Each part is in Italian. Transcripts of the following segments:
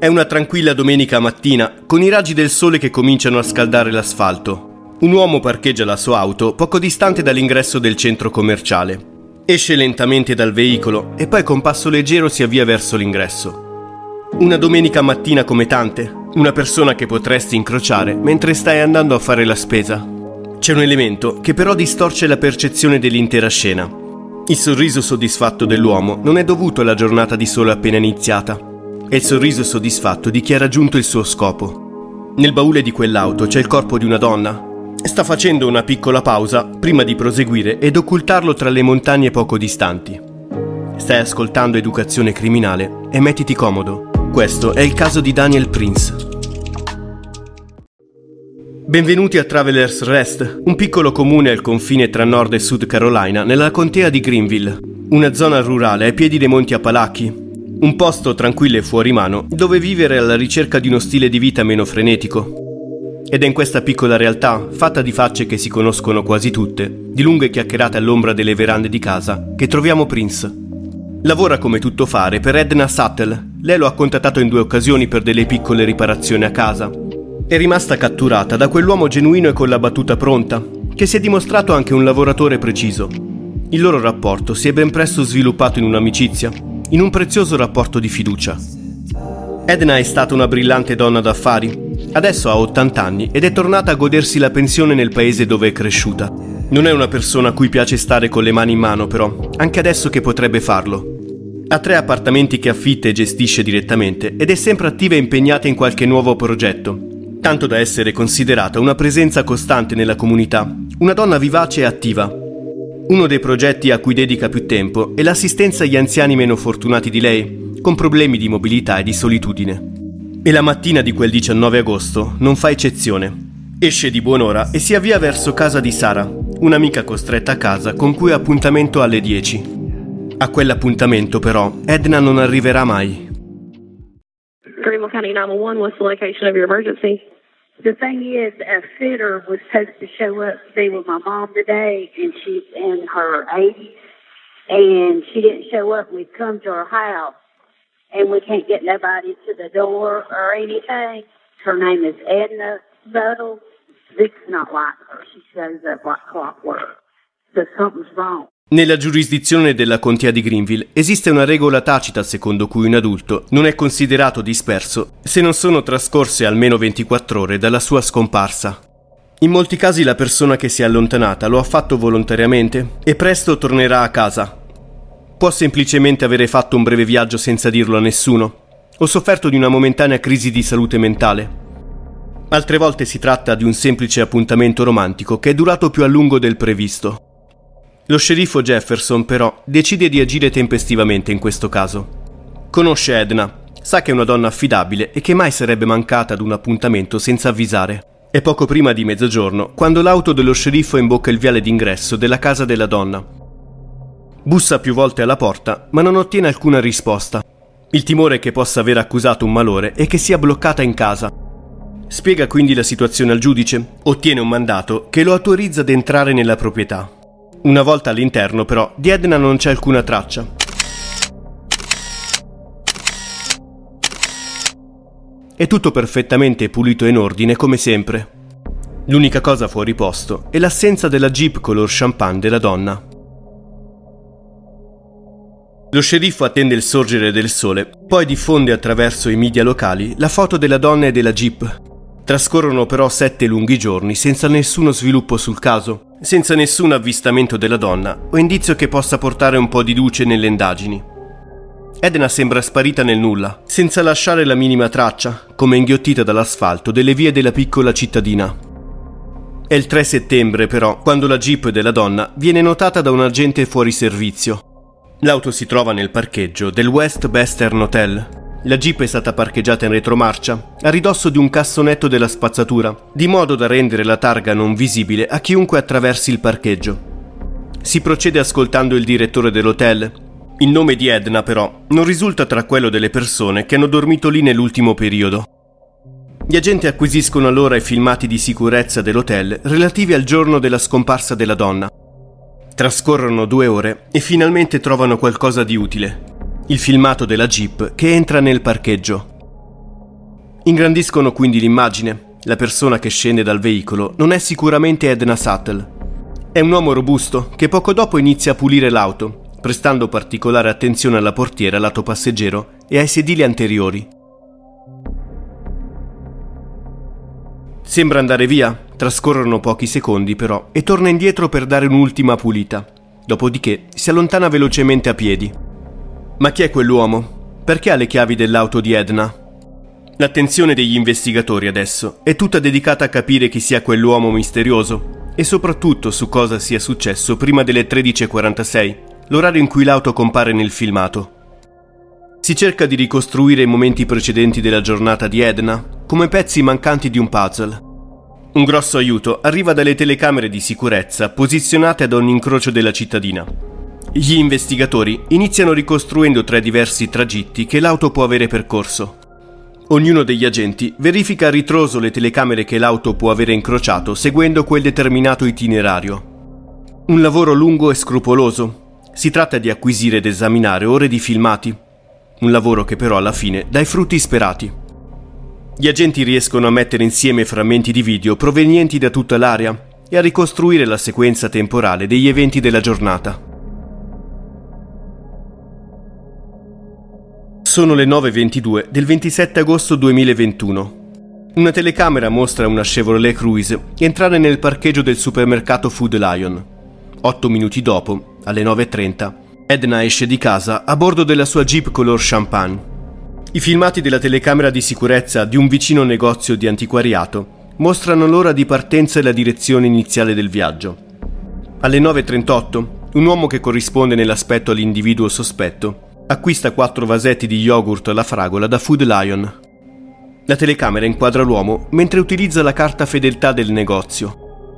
È una tranquilla domenica mattina, con i raggi del sole che cominciano a scaldare l'asfalto. Un uomo parcheggia la sua auto poco distante dall'ingresso del centro commerciale. Esce lentamente dal veicolo e poi con passo leggero si avvia verso l'ingresso. Una domenica mattina come tante, una persona che potresti incrociare mentre stai andando a fare la spesa. C'è un elemento che però distorce la percezione dell'intera scena. Il sorriso soddisfatto dell'uomo non è dovuto alla giornata di sole appena iniziata. È il sorriso soddisfatto di chi ha raggiunto il suo scopo. Nel baule di quell'auto c'è il corpo di una donna. Sta facendo una piccola pausa prima di proseguire ed occultarlo tra le montagne poco distanti. Stai ascoltando Educazione Criminale e mettiti comodo. Questo è il caso di Daniel Prince. Benvenuti a Travelers Rest, un piccolo comune al confine tra Nord e Sud Carolina, nella contea di Greenville, una zona rurale ai piedi dei Monti Appalachi. Un posto tranquillo e fuori mano, dove vivere alla ricerca di uno stile di vita meno frenetico. Ed è in questa piccola realtà, fatta di facce che si conoscono quasi tutte, di lunghe chiacchierate all'ombra delle verande di casa, che troviamo Prince. Lavora come tuttofare per Edna Suttle. Lei lo ha contattato in 2 occasioni per delle piccole riparazioni a casa. È rimasta catturata da quell'uomo genuino e con la battuta pronta, che si è dimostrato anche un lavoratore preciso. Il loro rapporto si è ben presto sviluppato in un'amicizia, in un prezioso rapporto di fiducia. Edna è stata una brillante donna d'affari. Adesso ha 80 anni ed è tornata a godersi la pensione nel paese dove è cresciuta. Non è una persona a cui piace stare con le mani in mano, però, anche adesso che potrebbe farlo. Ha 3 appartamenti che affitta e gestisce direttamente ed è sempre attiva e impegnata in qualche nuovo progetto, tanto da essere considerata una presenza costante nella comunità, una donna vivace e attiva. Uno dei progetti a cui dedica più tempo è l'assistenza agli anziani meno fortunati di lei, con problemi di mobilità e di solitudine. E la mattina di quel 19 agosto non fa eccezione. Esce di buon'ora e si avvia verso casa di Sara, un'amica costretta a casa con cui ha appuntamento alle 10. A quell'appuntamento però Edna non arriverà mai. Greenville County 911, what's the location of your emergency? The thing is, a fitter was supposed to show up to be with my mom today, and she's in her 80s, and she didn't show up. We've come to her house, and we can't get nobody to the door or anything. Her name is Edna Buttle. Vic's not like her. She shows up like clockwork. So something's wrong. Nella giurisdizione della contea di Greenville esiste una regola tacita secondo cui un adulto non è considerato disperso se non sono trascorse almeno 24 ore dalla sua scomparsa. In molti casi la persona che si è allontanata lo ha fatto volontariamente e presto tornerà a casa. Può semplicemente avere fatto un breve viaggio senza dirlo a nessuno o sofferto di una momentanea crisi di salute mentale. Altre volte si tratta di un semplice appuntamento romantico che è durato più a lungo del previsto. Lo sceriffo Jefferson, però, decide di agire tempestivamente in questo caso. Conosce Edna, sa che è una donna affidabile e che mai sarebbe mancata ad un appuntamento senza avvisare. È poco prima di mezzogiorno, quando l'auto dello sceriffo imbocca il viale d'ingresso della casa della donna. Bussa più volte alla porta, ma non ottiene alcuna risposta. Il timore che possa aver accusato un malore è che sia bloccata in casa. Spiega quindi la situazione al giudice, ottiene un mandato che lo autorizza ad entrare nella proprietà. Una volta all'interno, però, di Edna non c'è alcuna traccia. È tutto perfettamente pulito e in ordine, come sempre. L'unica cosa fuori posto è l'assenza della Jeep color champagne della donna. Lo sceriffo attende il sorgere del sole, poi diffonde attraverso i media locali la foto della donna e della Jeep. Trascorrono però 7 lunghi giorni senza nessuno sviluppo sul caso, senza nessun avvistamento della donna o indizio che possa portare un po' di luce nelle indagini. Edna sembra sparita nel nulla, senza lasciare la minima traccia, come inghiottita dall'asfalto delle vie della piccola cittadina. È il 3 settembre però, quando la Jeep della donna viene notata da un agente fuori servizio. L'auto si trova nel parcheggio del West Western Hotel. La Jeep è stata parcheggiata in retromarcia, a ridosso di un cassonetto della spazzatura, di modo da rendere la targa non visibile a chiunque attraversi il parcheggio. Si procede ascoltando il direttore dell'hotel. Il nome di Edna, però, non risulta tra quello delle persone che hanno dormito lì nell'ultimo periodo. Gli agenti acquisiscono allora i filmati di sicurezza dell'hotel relativi al giorno della scomparsa della donna. Trascorrono 2 ore e finalmente trovano qualcosa di utile. Il filmato della Jeep che entra nel parcheggio. Ingrandiscono quindi l'immagine. La persona che scende dal veicolo non è sicuramente Edna Suttle. È un uomo robusto che poco dopo inizia a pulire l'auto, prestando particolare attenzione alla portiera lato passeggero e ai sedili anteriori. Sembra andare via, trascorrono pochi secondi però e torna indietro per dare un'ultima pulita. Dopodiché si allontana velocemente a piedi. Ma chi è quell'uomo? Perché ha le chiavi dell'auto di Edna? L'attenzione degli investigatori adesso è tutta dedicata a capire chi sia quell'uomo misterioso e soprattutto su cosa sia successo prima delle 13:46, l'orario in cui l'auto compare nel filmato. Si cerca di ricostruire i momenti precedenti della giornata di Edna come pezzi mancanti di un puzzle. Un grosso aiuto arriva dalle telecamere di sicurezza posizionate ad ogni incrocio della cittadina. Gli investigatori iniziano ricostruendo 3 diversi tragitti che l'auto può avere percorso. Ognuno degli agenti verifica a ritroso le telecamere che l'auto può avere incrociato seguendo quel determinato itinerario. Un lavoro lungo e scrupoloso. Si tratta di acquisire ed esaminare ore di filmati. Un lavoro che però alla fine dà i frutti sperati. Gli agenti riescono a mettere insieme frammenti di video provenienti da tutta l'area e a ricostruire la sequenza temporale degli eventi della giornata. Sono le 9:22 del 27 agosto 2021. Una telecamera mostra una Chevrolet Cruze entrare nel parcheggio del supermercato Food Lion. 8 minuti dopo, alle 9:30, Edna esce di casa a bordo della sua Jeep color champagne. I filmati della telecamera di sicurezza di un vicino negozio di antiquariato mostrano l'ora di partenza e la direzione iniziale del viaggio. Alle 9:38, un uomo che corrisponde nell'aspetto all'individuo sospetto acquista 4 vasetti di yogurt alla fragola da Food Lion. La telecamera inquadra l'uomo mentre utilizza la carta fedeltà del negozio.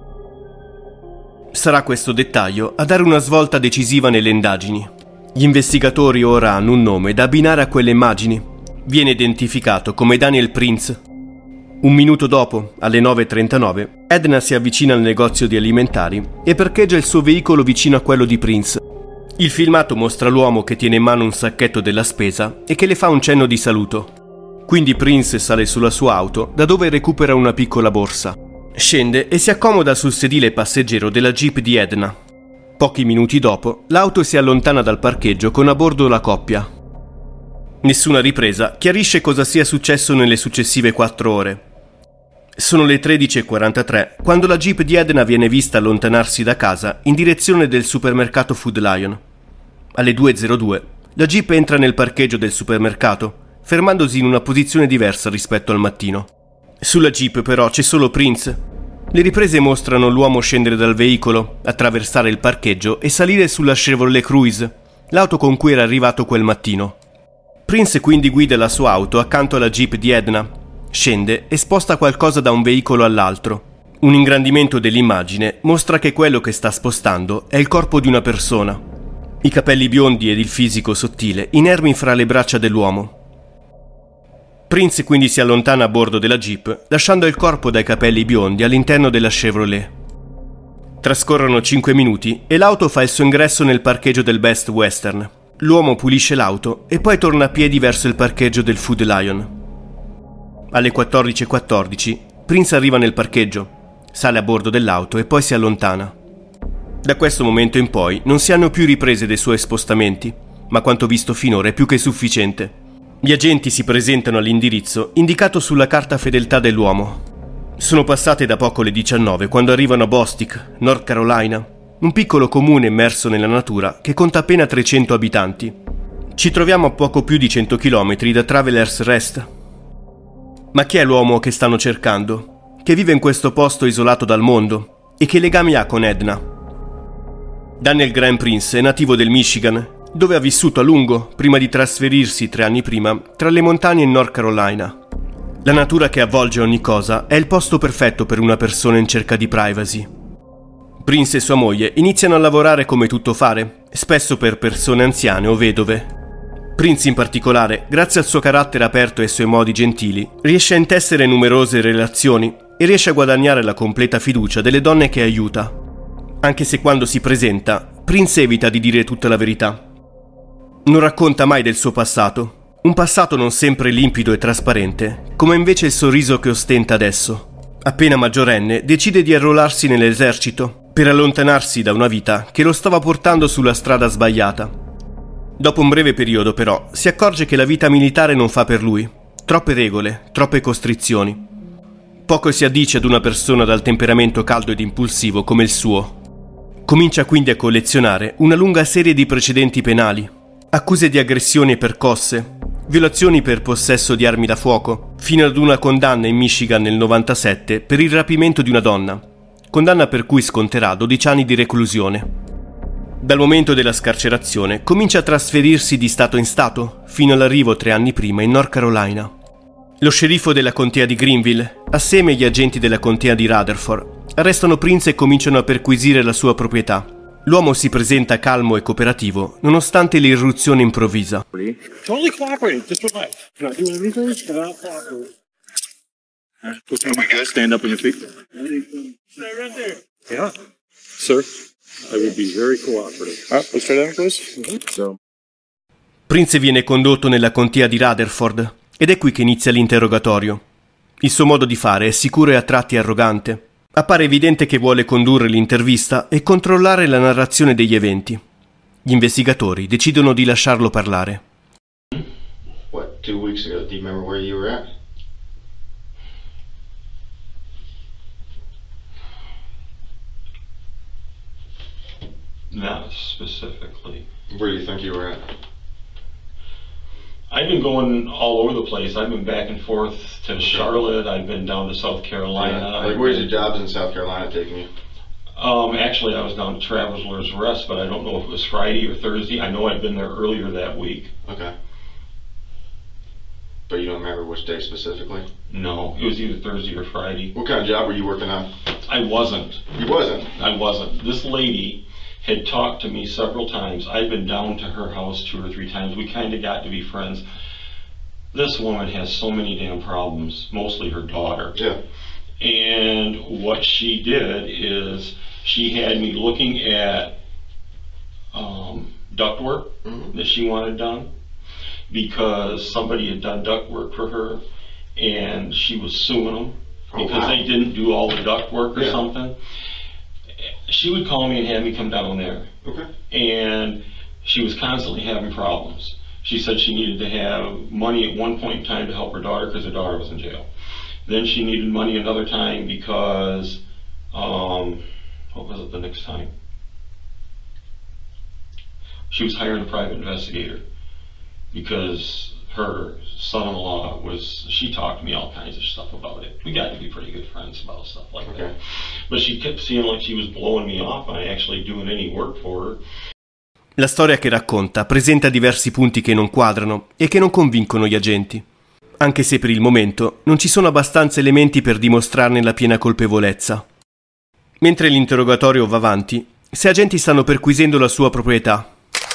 Sarà questo dettaglio a dare una svolta decisiva nelle indagini. Gli investigatori ora hanno un nome da abbinare a quelle immagini. Viene identificato come Daniel Prince. Un minuto dopo, alle 9:39, Edna si avvicina al negozio di alimentari e parcheggia il suo veicolo vicino a quello di Prince. Il filmato mostra l'uomo che tiene in mano un sacchetto della spesa e che le fa un cenno di saluto. Quindi Prince sale sulla sua auto, da dove recupera una piccola borsa. Scende e si accomoda sul sedile passeggero della Jeep di Edna. Pochi minuti dopo, l'auto si allontana dal parcheggio con a bordo la coppia. Nessuna ripresa chiarisce cosa sia successo nelle successive 4 ore. Sono le 13:43 quando la Jeep di Edna viene vista allontanarsi da casa in direzione del supermercato Food Lion. Alle 2:02 la Jeep entra nel parcheggio del supermercato, fermandosi in una posizione diversa rispetto al mattino. Sulla Jeep però c'è solo Prince. Le riprese mostrano l'uomo scendere dal veicolo, attraversare il parcheggio e salire sulla Chevrolet Cruze, l'auto con cui era arrivato quel mattino. Prince quindi guida la sua auto accanto alla Jeep di Edna, scende e sposta qualcosa da un veicolo all'altro. Un ingrandimento dell'immagine mostra che quello che sta spostando è il corpo di una persona. I capelli biondi ed il fisico sottile inermi fra le braccia dell'uomo. Prince quindi si allontana a bordo della Jeep, lasciando il corpo dai capelli biondi all'interno della Chevrolet. Trascorrono 5 minuti e l'auto fa il suo ingresso nel parcheggio del Best Western. L'uomo pulisce l'auto e poi torna a piedi verso il parcheggio del Food Lion. Alle 14:14 Prince arriva nel parcheggio, sale a bordo dell'auto e poi si allontana. Da questo momento in poi non si hanno più riprese dei suoi spostamenti, ma quanto visto finora è più che sufficiente. Gli agenti si presentano all'indirizzo indicato sulla carta fedeltà dell'uomo. Sono passate da poco le 19 quando arrivano a Bostic, North Carolina, un piccolo comune immerso nella natura che conta appena 300 abitanti. Ci troviamo a poco più di 100 km da Travelers Rest. Ma chi è l'uomo che stanno cercando? Che vive in questo posto isolato dal mondo? E che legami ha con Edna? Daniel Graham Prince è nativo del Michigan, dove ha vissuto a lungo prima di trasferirsi 3 anni prima tra le montagne in North Carolina. La natura che avvolge ogni cosa è il posto perfetto per una persona in cerca di privacy. Prince e sua moglie iniziano a lavorare come tuttofare, spesso per persone anziane o vedove. Prince in particolare, grazie al suo carattere aperto e ai suoi modi gentili, riesce a intessere numerose relazioni e riesce a guadagnare la completa fiducia delle donne che aiuta. Anche se quando si presenta, Prince evita di dire tutta la verità. Non racconta mai del suo passato, Un passato non sempre limpido e trasparente, come invece il sorriso che ostenta adesso. Appena maggiorenne, decide di arruolarsi nell'esercito, per allontanarsi da una vita che lo stava portando sulla strada sbagliata. Dopo un breve periodo, però, si accorge che la vita militare non fa per lui. Troppe regole, troppe costrizioni. Poco si addice ad una persona dal temperamento caldo ed impulsivo come il suo. Comincia quindi a collezionare una lunga serie di precedenti penali, accuse di aggressioni e percosse, violazioni per possesso di armi da fuoco, fino ad una condanna in Michigan nel 97 per il rapimento di una donna, condanna per cui sconterà 12 anni di reclusione. Dal momento della scarcerazione comincia a trasferirsi di stato in stato, fino all'arrivo 3 anni prima in North Carolina. Lo sceriffo della contea di Greenville, assieme agli agenti della contea di Rutherford, arrestano Prince e cominciano a perquisire la sua proprietà. L'uomo si presenta calmo e cooperativo, nonostante l'irruzione improvvisa. Totally cooperating. Just relax. Not doing anything, but I'll cooperate. Are we good? Stand up on your feet. Stay right there. Yeah. Sir, I will be very cooperative. Let's try that, please. So. Prince viene condotto nella contea di Rutherford ed è qui che inizia l'interrogatorio. Il suo modo di fare è sicuro e a tratti arrogante. Appare evidente che vuole condurre l'intervista e controllare la narrazione degli eventi. Gli investigatori decidono di lasciarlo parlare. What, 2 weeks ago? Do you remember where you were at? Not specifically. Where do you think you were at? I've been going all over the place. I've been back and forth to Charlotte. I've been down to South Carolina. Yeah. Like, where's your jobs in South Carolina taking you? Actually, I was down to Travelers Rest, but I don't know if it was Friday or Thursday. I know I'd been there earlier that week. Okay. But you don't remember which day specifically? No, it was either Thursday or Friday. What kind of job were you working on? I wasn't. You wasn't? I wasn't. This lady had talked to me several times. I'd been down to her house 2 or 3 times. We kind of got to be friends. This woman has so many damn problems, mostly her daughter. Yeah. And what she did is she had me looking at ductwork that she wanted done, because somebody had done ductwork for her and she was suing them because they didn't do all the ductwork or something. She would call me and have me come down there. Okay. And she was constantly having problems. She said she needed to have money at one point in time to help her daughter because her daughter was in jail. Then she needed money another time because, what was it the next time? She was hiring a private investigator because her son-in-law she talked to me all kinds of stuff about it. We got to be pretty good friends about stuff like that. But she kept seeing like she was blowing me off by actually doing any work for her. La storia che racconta presenta diversi punti che non quadrano e che non convincono gli agenti, anche se per il momento non ci sono abbastanza elementi per dimostrarne la piena colpevolezza. Mentre l'interrogatorio va avanti, 6 agenti stanno perquisendo la sua proprietà.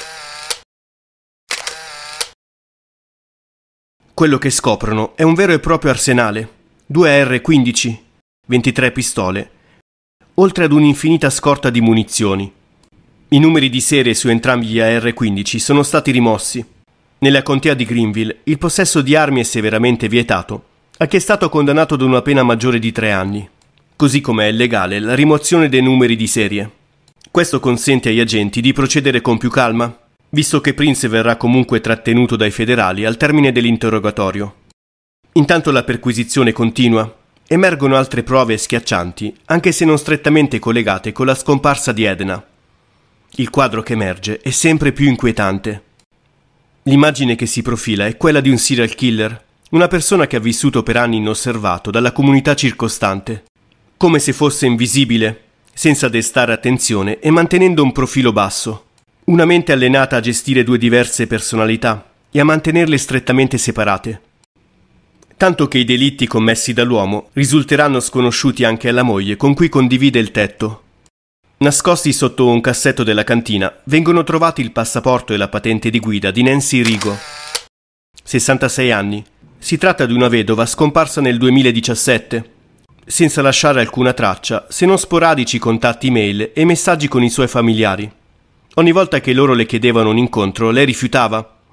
Quello che scoprono è un vero e proprio arsenale, 2 AR-15, 23 pistole, oltre ad un'infinita scorta di munizioni. I numeri di serie su entrambi gli AR-15 sono stati rimossi. Nella contea di Greenville il possesso di armi è severamente vietato a chi è stato condannato ad una pena maggiore di 3 anni, così come è legale la rimozione dei numeri di serie. Questo consente agli agenti di procedere con più calma, visto che Prince verrà comunque trattenuto dai federali al termine dell'interrogatorio. Intanto la perquisizione continua. Emergono altre prove schiaccianti, anche se non strettamente collegate con la scomparsa di Edna. Il quadro che emerge è sempre più inquietante. L'immagine che si profila è quella di un serial killer, una persona che ha vissuto per anni inosservato dalla comunità circostante, come se fosse invisibile, senza destare attenzione e mantenendo un profilo basso. Una mente allenata a gestire 2 diverse personalità e a mantenerle strettamente separate. Tanto che i delitti commessi dall'uomo risulteranno sconosciuti anche alla moglie con cui condivide il tetto. Nascosti sotto un cassetto della cantina vengono trovati il passaporto e la patente di guida di Nancy Rigo. 66 anni. Si tratta di una vedova scomparsa nel 2017, senza lasciare alcuna traccia se non sporadici contatti email e messaggi con i suoi familiari. Ogni volta che loro le chiedevano un incontro, lei rifiutava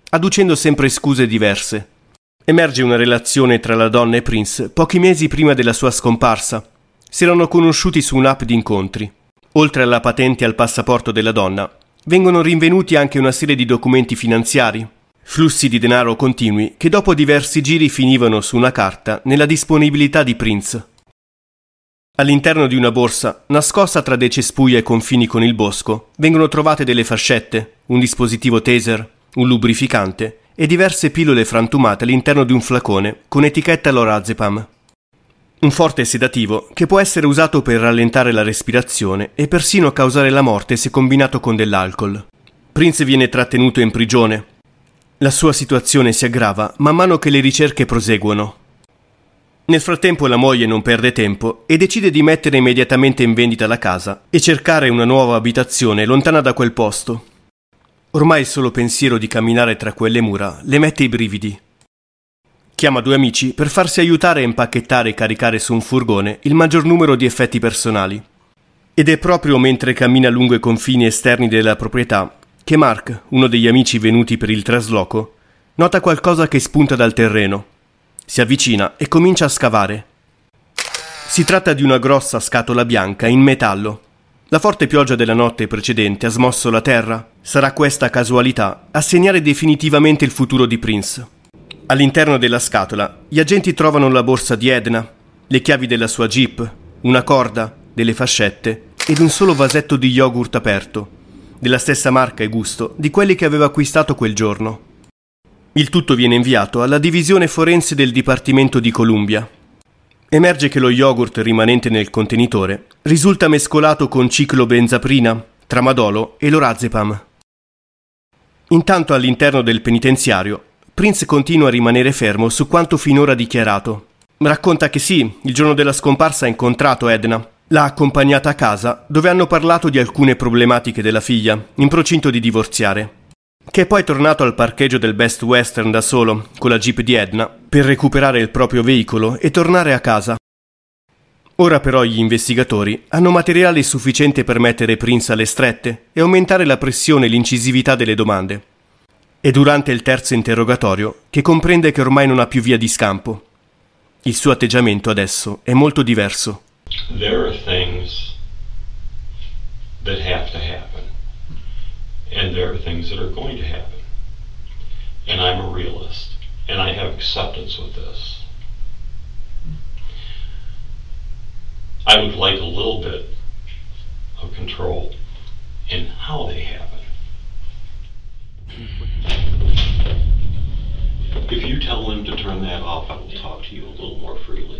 adducendo sempre scuse diverse. Emerge una relazione tra la donna e Prince pochi mesi prima della sua scomparsa. Si erano conosciuti su un'app di incontri. Oltre alla patente e al passaporto della donna, vengono rinvenuti anche una serie di documenti finanziari, flussi di denaro continui che dopo diversi giri finivano su una carta nella disponibilità di Prince. All'interno di una borsa, nascosta tra dei cespugli ai confini con il bosco, vengono trovate delle fascette, un dispositivo taser, un lubrificante e diverse pillole frantumate all'interno di un flacone con etichetta lorazepam. Un forte sedativo che può essere usato per rallentare la respirazione e persino causare la morte se combinato con dell'alcol. Prince viene trattenuto in prigione. La sua situazione si aggrava man mano che le ricerche proseguono. Nel frattempo la moglie non perde tempo e decide di mettere immediatamente in vendita la casa e cercare una nuova abitazione lontana da quel posto. Ormai il solo pensiero di camminare tra quelle mura le mette i brividi. Chiama 2 amici per farsi aiutare a impacchettare e caricare su un furgone il maggior numero di effetti personali. Ed è proprio mentre cammina lungo i confini esterni della proprietà che Mark, uno degli amici venuti per il trasloco, nota qualcosa che spunta dal terreno. Si avvicina e comincia a scavare. Si tratta di una grossa scatola bianca in metallo. La forte pioggia della notte precedente ha smosso la terra. Sarà questa casualità a segnare definitivamente il futuro di Prince. All'interno della scatola, gli agenti trovano la borsa di Edna, le chiavi della sua Jeep, una corda, delle fascette ed un solo vasetto di yogurt aperto, della stessa marca e gusto di quelli che aveva acquistato quel giorno. Il tutto viene inviato alla divisione forense del Dipartimento di Columbia. Emerge che lo yogurt rimanente nel contenitore risulta mescolato con ciclobenzaprina, tramadolo e lorazepam. Intanto all'interno del penitenziario, Prince continua a rimanere fermo su quanto finora dichiarato. Racconta che sì, il giorno della scomparsa ha incontrato Edna. L'ha accompagnata a casa, dove hanno parlato di alcune problematiche della figlia, in procinto di divorziare. Che è poi tornato al parcheggio del Best Western da solo, con la Jeep di Edna, per recuperare il proprio veicolo e tornare a casa. Ora però gli investigatori hanno materiale sufficiente per mettere Prince alle strette e aumentare la pressione e l'incisività delle domande. È durante il terzo interrogatorio che comprende che ormai non ha più via di scampo. Il suo atteggiamento adesso è molto diverso. There are things that have to happen, and there are things that are going to happen. And I'm a realist, and I have acceptance with this. I would like a little bit of control in how they happen. If you tell him to turn that off, I will talk to you a little more freely.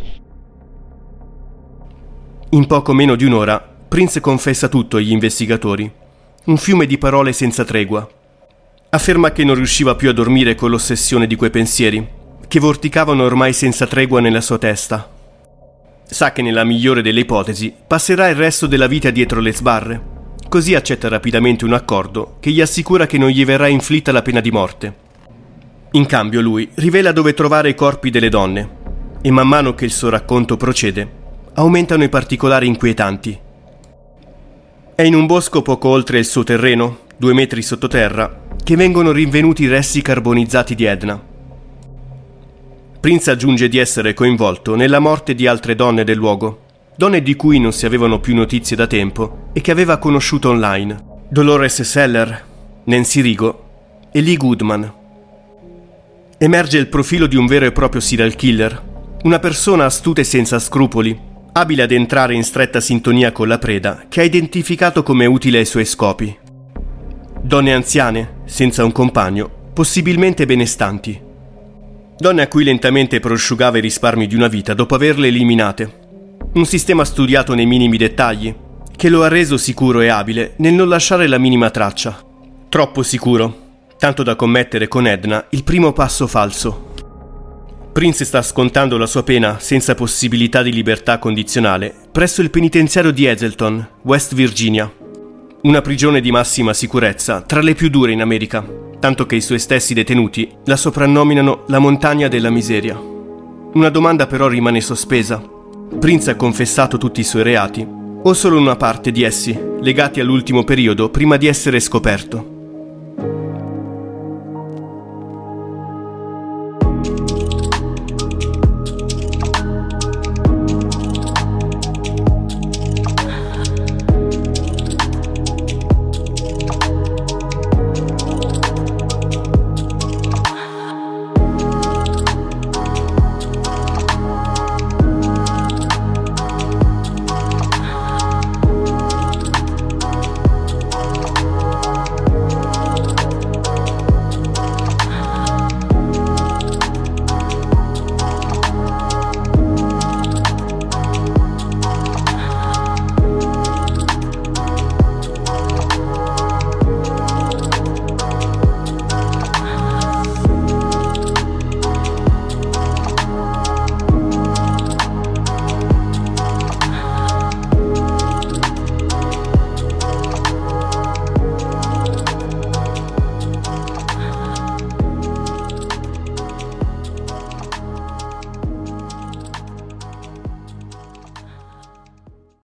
In poco meno di un'ora, Prince confessa tutto agli investigatori. Un fiume di parole senza tregua. Afferma che non riusciva più a dormire con l'ossessione di quei pensieri, che vorticavano ormai senza tregua nella sua testa. Sa che nella migliore delle ipotesi passerà il resto della vita dietro le sbarre. Così accetta rapidamente un accordo che gli assicura che non gli verrà inflitta la pena di morte. In cambio lui rivela dove trovare i corpi delle donne e man mano che il suo racconto procede aumentano i particolari inquietanti. È in un bosco poco oltre il suo terreno, 2 metri sottoterra, che vengono rinvenuti i resti carbonizzati di Edna. Prince aggiunge di essere coinvolto nella morte di altre donne del luogo, donne di cui non si avevano più notizie da tempo e che aveva conosciuto online: Dolores Seller, Nancy Rigo e Lee Goodman. Emerge il profilo di un vero e proprio serial killer, una persona astuta e senza scrupoli, abile ad entrare in stretta sintonia con la preda che ha identificato come utile ai suoi scopi. Donne anziane, senza un compagno, possibilmente benestanti. Donne a cui lentamente prosciugava i risparmi di una vita dopo averle eliminate. Un sistema studiato nei minimi dettagli, che lo ha reso sicuro e abile nel non lasciare la minima traccia. Troppo sicuro, tanto da commettere con Edna il primo passo falso. Prince sta scontando la sua pena senza possibilità di libertà condizionale presso il penitenziario di Hazleton, West Virginia. Una prigione di massima sicurezza, tra le più dure in America, tanto che i suoi stessi detenuti la soprannominano la montagna della miseria. Una domanda però rimane sospesa. Prince ha confessato tutti i suoi reati, o solo una parte di essi, legati all'ultimo periodo prima di essere scoperto?